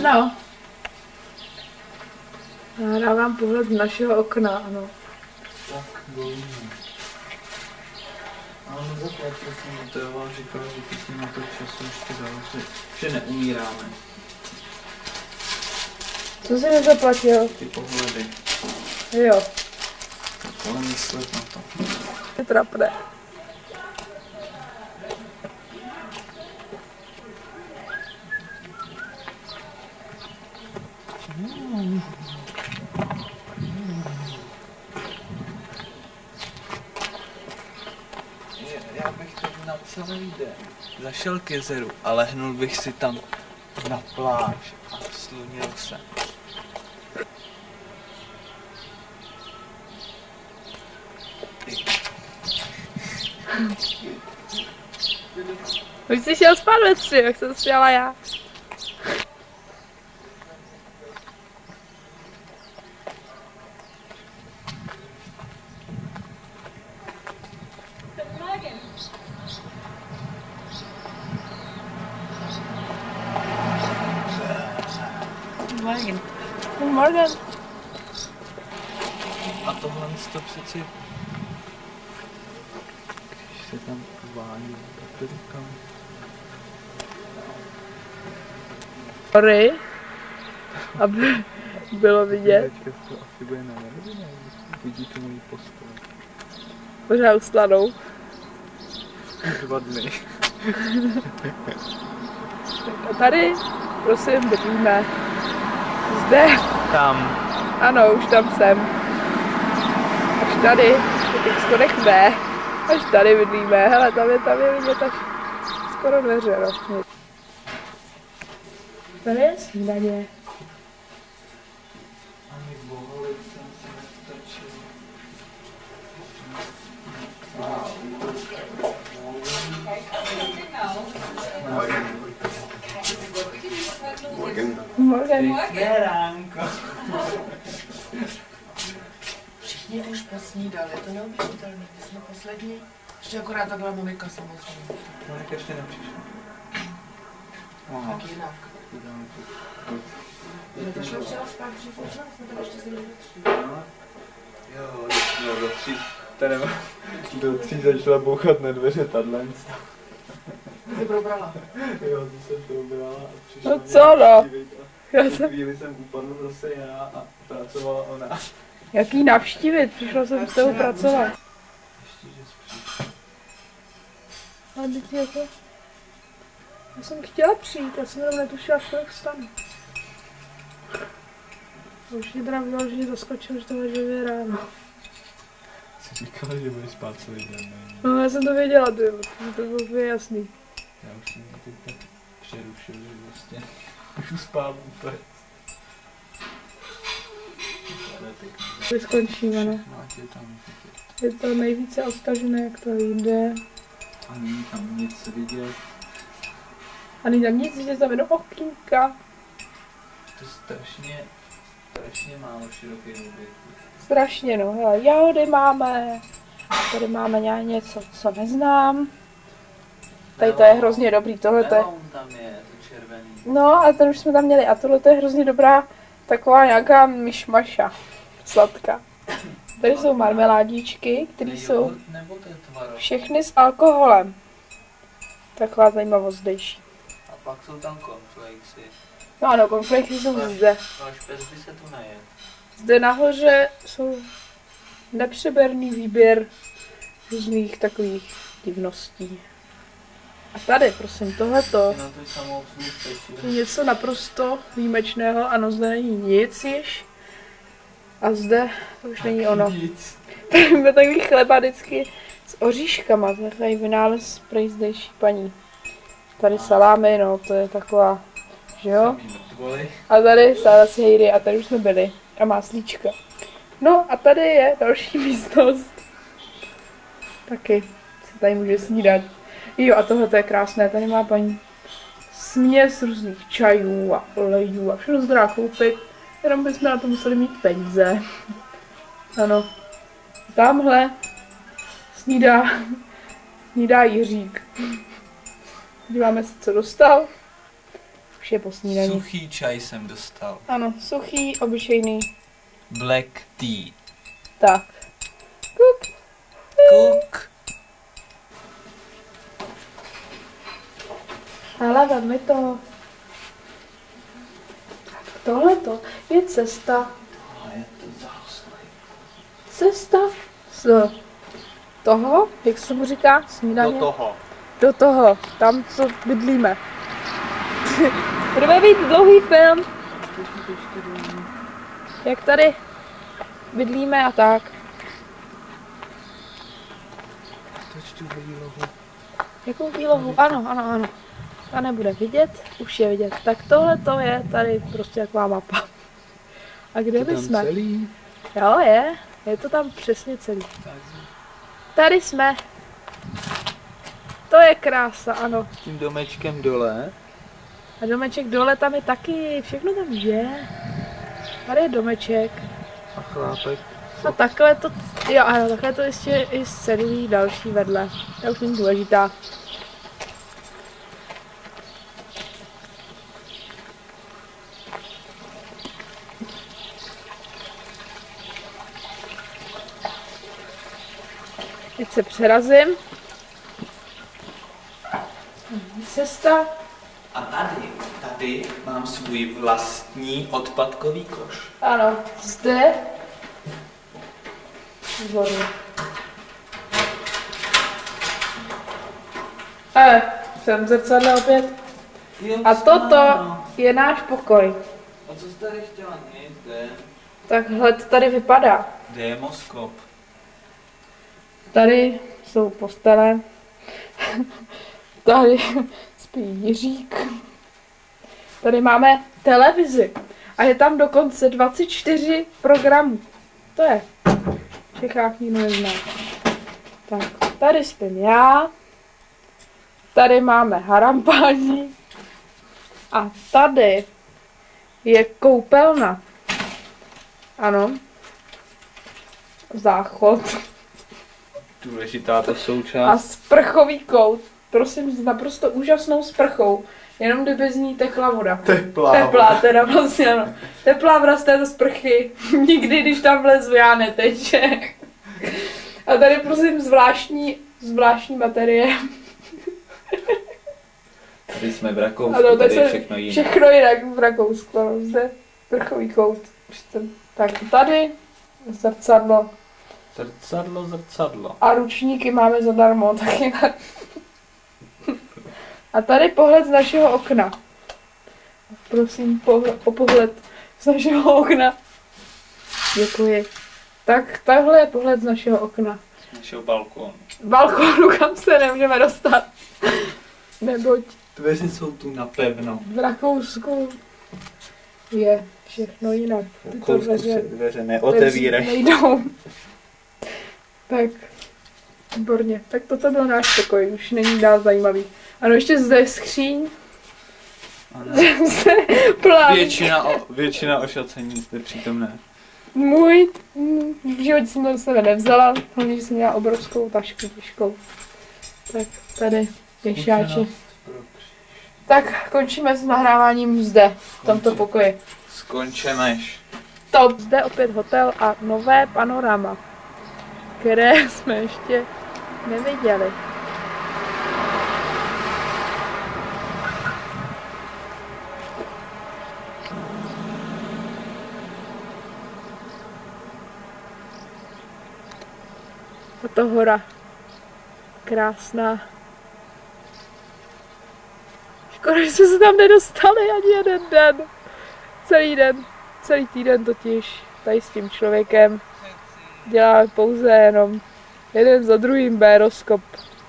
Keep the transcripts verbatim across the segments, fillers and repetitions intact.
Ano. Já dávám pohled z našeho okna, ano. Tak, bolíme. Ale na základce jsem motivoval, říkal, že ty si na to času ještě dal, že, že neumíráme. Co jsi nezaplatil? Ty pohledy. Jo. Tak ale myslet na to. Je trapné. Hmm. Já bych teď na celý den zašel k jezeru a lehnul bych si tam na pláž a slunil se. Už jsi šel spát ve tři, jak jsem spěla já. Morgen. Guten Morgen. A tohle to přeci, když se tam uvádí, tak to říkám. Sorry, aby bylo vidět. To asi bude na nevidět, vidí tu moji postoj. Pořád uslanou. Dva dny. A tady, prosím, bydlíme. Zde. Tam. Ano, už tam jsem. Až tady, je těch schodech ne. Až tady bydlíme. Hele, tam je, tam je vidět až skoro dveře. No. Tady je snídaně. Ani boholit jsem se nestačil. Morgen. Morgen. Pěkné ránko. Všichni už posnídali, to neuvěřitelné, my jsme poslední. Ještě akorát takhle Monika samozřejmě. Monika ještě nepřišla. Tak jinak. My to šlo včera spát dřív než nás, jsme tam ještě seděli do tří. Jo, no do tří. Tady do tří začala bouchat na dveře tadle. Ty jsi probrala. Jo, to jsem probrala a přišla. No co no? Já V jsem... chvíli jsem upadl zase já a pracovala ona. Jaký navštívit? Přišla jsem s tebou pracovat. Ještě, že jsi přišla. Ale teď jako... Já jsem chtěla přijít, já jsem jenom netušila, kolik vstanu. A už mě teda vyloženě zaskočilo, že to máš dvě ráno. Jsi říkala, že budeš spát celý den, ne? No já jsem to věděla, ty, to bylo úplně jasný. Já už jsem to teď tak přerušil, že vlastně můžu spát úplně. Teď skončíme, ne? Je to nejvíce odtažené, jak to jde. A není tam nic vidět. A není tam nic, že tam jenom okýnka. To je strašně, strašně málo široký objekt. Strašně, no. Hele, jahody máme. Tady máme nějak něco, co neznám. Tady to je hrozně dobrý, tohle to je... Melon tam je, to červený. No, a ten už jsme tam měli. A tohle to je hrozně dobrá, taková nějaká myšmaša. Sladká. Tady jsou marmeládičky, které jsou všechny s alkoholem. Taková zajímavost zdejší. A pak jsou tam cornflakesy. No ano, cornflakesy jsou zde. Váš pes by se tu najet. Zde nahoře jsou nepřeberný výběr různých takových divností. A tady, prosím, tohleto je něco naprosto výjimečného. Ano, zde není nic již. A zde to už není ono. Tady máme takový chleba vždycky s oříškama. To je takový vynález prej zdejší paní. Tady salámy, no, to je taková, že jo? A tady salashejry a tady už jsme byli. A máslíčka. No a tady je další místnost. Taky se tady může snídat. Jo, a tohle je krásné, tady má paní směs různých čajů a olejů a všechno se dá koupit, jenom bychom na to museli mít peníze. Ano. Tamhle snídá, snídá Jiřík. Díváme se, co dostal. Už je po snídani. Suchý čaj jsem dostal. Ano, suchý, obyčejný. Black tea. Tak. Kuk. Kuk. Ale vem to. Tohleto je cesta. A je to zarostlé. Cesta z toho, jak se mu říká, snídaně? Do toho. Do toho, tam, co bydlíme. Budeme mít dlouhý film. Jak tady bydlíme a tak. Toč tu výlohu. Jakou výlohu? Ano, ano, ano. Ta nebude vidět, už je vidět. Tak tohle to je tady prostě taková mapa. A kde my jsme? Celý? Jo, je. Je to tam přesně celý. Tady jsme. To je krása, ano. S tím domečkem dole. A domeček dole tam je taky, všechno tam je. Tady je domeček. A chlápek. A takhle to, jo ano, takhle to ještě i celý další vedle. To už není důležitá. Teď se přerazím. Cesta. A tady, tady mám svůj vlastní odpadkový koš. Ano, zde. Výborně. Ale, jsem zrcadle opět. Jo, A toto ano. je náš pokoj. A co jsi tady chtěla mít? Kde? Takhle to tady vypadá. Démoskop. Tady jsou postele. Tady spí Jiřík. Tady máme televizi. A je tam dokonce dvacet čtyři programů. To je. V Čechách nikdo nezná. Tak, tady spím já. Tady máme harampání. A tady je koupelna. Ano. Záchod. Důležitá to A součást. sprchový kout. Prosím, s naprosto úžasnou sprchou. Jenom kdyby z ní tekla voda. Teplá. Teplá teda vlastně, ano. Teplá voda z této sprchy. Nikdy, když tam vlezu, já neteče. A tady prosím zvláštní, zvláštní materie. Tady jsme v Rakousku, Ano, tady je se všechno jiné. všechno jinak v Rakousku. Ano. Zde sprchový kout. Tak tady zrcadlo. Zrcadlo, zrcadlo. A ručníky máme zadarmo, taky na... A tady pohled z našeho okna. Prosím, pohled, o pohled z našeho okna. Děkuji. Tak takhle je pohled z našeho okna. Z našeho balkónu. Balkónu, kam se nemůžeme dostat. Neboť Dveře jsou tu napevno. v Rakousku je všechno jinak. Tyto Kousku dveře, se dveře neotevírají. nejdou. Tak, výborně. Tak toto byl náš pokoj, už není dál zajímavý. Ano, ještě zde je skříň. Ano. Zde plán. Většina, o, většina ošacení zde přítomné. Můj, mm, v životě jsem to do sebe nevzala, hlavně, že jsem měla obrovskou tašku těžkou. Tak tady je šáček. Tak končíme s nahráváním zde, v tomto pokoji. Skončemeš. Top. Zde opět hotel a nové panorama, které jsme ještě neviděli. Tato hora. Krásná. Škoda, že jsme se tam nedostali ani jeden den. Celý den, celý týden totiž tady s tím člověkem děláme pouze jenom jeden za druhým béroskop.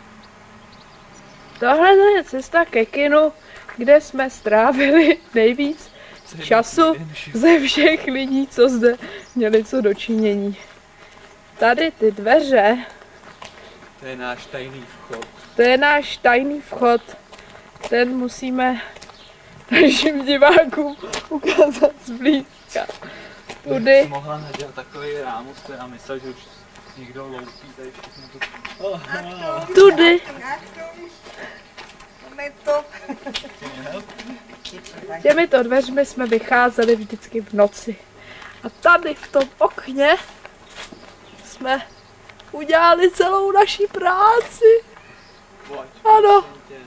Tohle je cesta ke kinu, kde jsme strávili nejvíc času ze všech lidí, co zde měli co dočinění. Tady ty dveře, To je náš tajný vchod. to je náš tajný vchod. Ten musíme našim divákům ukázat zblízka. Tudy. Jsi mohla nadělat takový rámus, a myslel, že už někdo loupí tady všechno to. Oh, Tudy. Achtung, Achtung. Moment, Těmito dveřmi jsme vycházeli vždycky v noci. A tady v tom okně jsme udělali celou naši práci. Ano.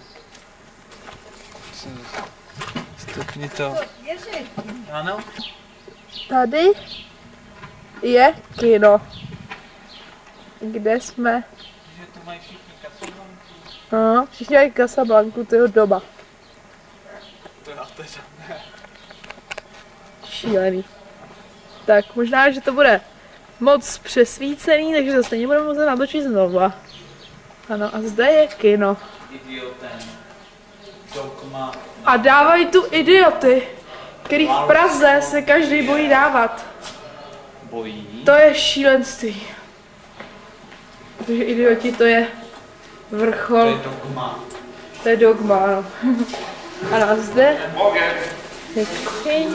Stupni to. Ano? Tady je kino, kde jsme. Že to mají všichni Casablancu. No, všichni mají Casablancu, to je doma. To já teda ne. Šílený. Tak možná, že to bude moc přesvícený, takže to stejně budeme muset natočit znova. Ano, a zde je kino. Idiotem. Dogma. A dávají tu idioty, který v Praze se každý bojí dávat. Bojí. To je šílenství. Protože idioti to je vrchol. To je dogma. To je dogma, ano. Ano, a zde je kuchyň.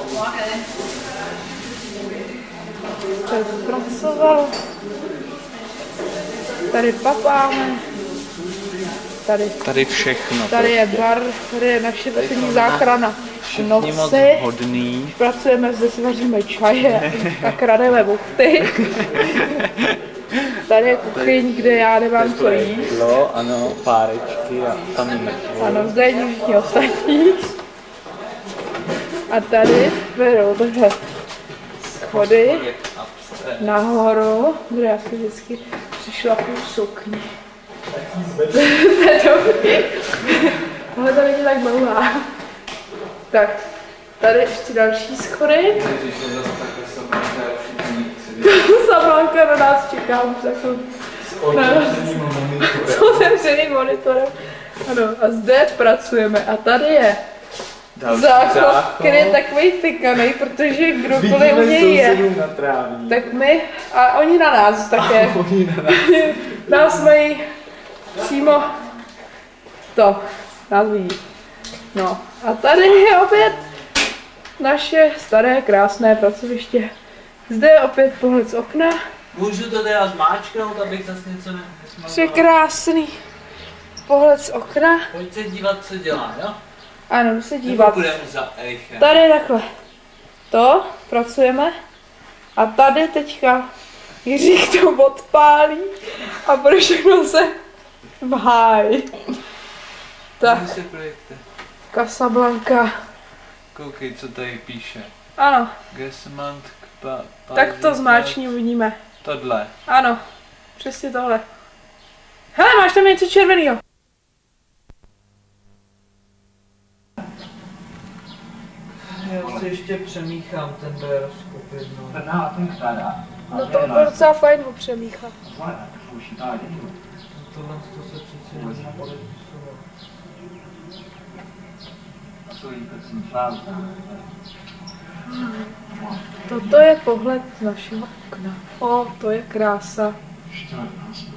Tady pracoval. Tady papáme. Tady. Tady všechno. Tady je bar, tady je naše poslední záchrana. V noci hodný. pracujeme, zde si vaříme čaje a krademe buchty. Tady je kuchyň, kde já nemám co jíst. Jídlo, ano, párečky a tam je mrtvo. Ano, zde je všichni ostatní. A tady vedou takhle schody nahoru, kde já si vždycky přišlapuju sukni. To je dobrý. Ale to není tak dlouhá. Tak, tady ještě další schody. Sablanka na nás čeká už takový. S otevřeným monitorem. Ano, a zde pracujeme. A tady je záchod, který je takový fikanej, protože kdokoliv u něj je, tak my, a oni na nás také. Nás mají přímo to, nás vidí. No a tady je opět naše staré krásné pracoviště. Zde je opět pohled z okna. Můžu to teda zmáčknout, abych zase něco nesmaloval? Překrásný pohled z okna. Pojď se dívat, co dělá, jo? Ano, jdu se dívat. Budeme za Erichem. Tady takhle. To, pracujeme. A tady teďka Jiřík to odpálí a pro všechno se v háji. Tak, se projekte. Casablanca. Koukej, co tady píše. Ano, Gesmant kpa... tak to zmáčkni, uvidíme. Tohle. Ano, přesně tohle. Hele, máš tam něco červeného. Já si ještě přemíchám ten B R skupinu. No to bylo docela fajn ho přemíchat. Tohle to se přeci nemůže podepisovat. Toto je pohled z našeho okna. O, to je krása.